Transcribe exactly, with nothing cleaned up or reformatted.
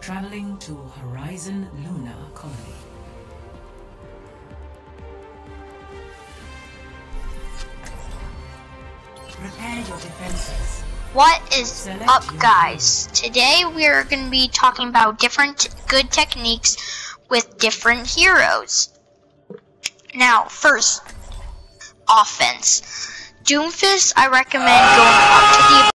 Traveling to Horizon Luna Colony. Prepare your defenses. What is Select up, your guys? Today we are going to be talking about different good techniques with different heroes. Now, first, offense. Doomfist, I recommend going up to the